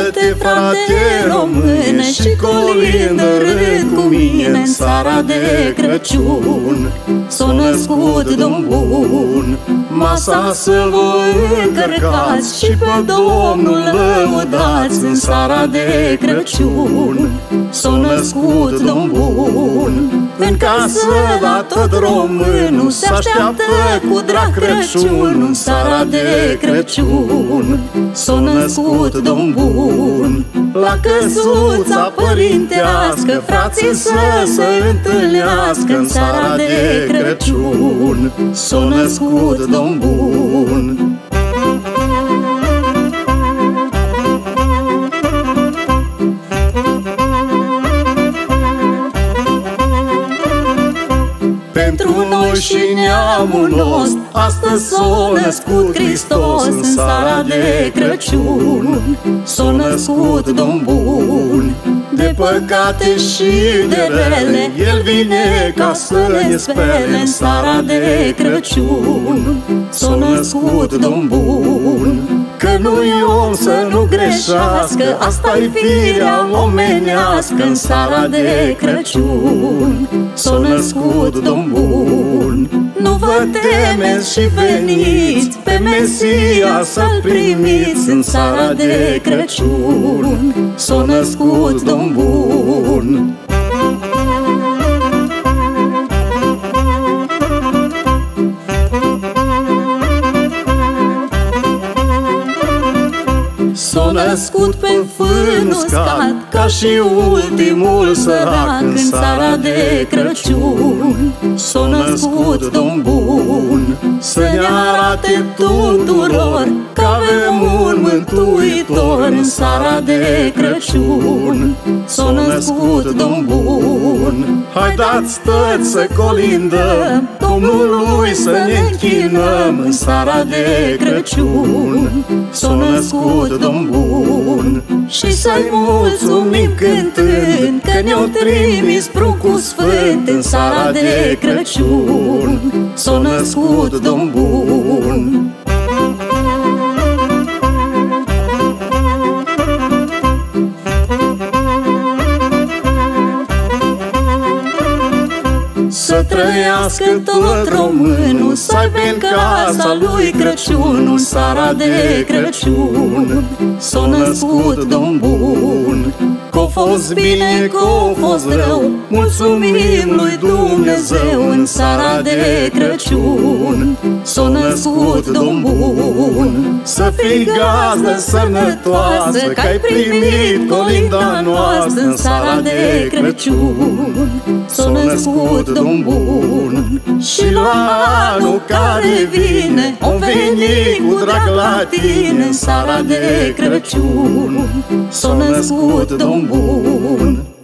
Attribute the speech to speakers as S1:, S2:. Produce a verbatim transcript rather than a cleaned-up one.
S1: Scoală-te, frate române, și colindă râd cu mine în seara de Crăciun. S-a născut Domn bun, masa să vă încărcați și pe Domnul lăudați în seara de Crăciun. S-a născut Domn bun, în casă la tot românul se așteaptă cu drag Crăciun. În seara de Crăciun s-a născut Domn bun, la căsuța părintească frații să se întâlnească. În seara de Crăciun s-a născut Domn bun. Pentru noi și neamul nostru astăzi s-a născut Hristos. În seara de Crăciun s-a născut Domn bun, de păcate și de rele El vine ca să ne spele. În seara de Crăciun s-a născut Domn bun, că nu-i om să nu greșească, asta-i firea omenească. În seara de Crăciun s-a născut Domn bun. Nu vă temeți și veniți pe Mesia să-L primiți. În seara de Crăciun s-a născut Domn bun. S-a născut pe fân uscat, ca și ultimul sărac. În seara de Crăciun s-a născut Domn bun, să ne arate tuturor că avem un mântuitor. În seara de Crăciun s-a născut Domn bun. Haideți toți să colindăm, Domnului să ne închinăm. În seara de Crăciun s-a născut Domn bun, și să-i mulțumim cântând că ne-au trimis pruncul sfânt. În seara de Crăciun s-a născut Domn bun. Să trăiască tot românul, să aibă în casa lui Crăciun. În seara de Crăciun s-a născut Domn bun, că-a fost bine, că-a fost rău, mulțumim lui Dumnezeu. În seara de Crăciun s-a născut Domn bun, să fii gazdă sănătoasă, că ai primit colinda noastră. În seara de Crăciun s-a născut Domn bun, și la anul care vine o veni cu drag la tine. În seara de Crăciun s-a născut Domn bun.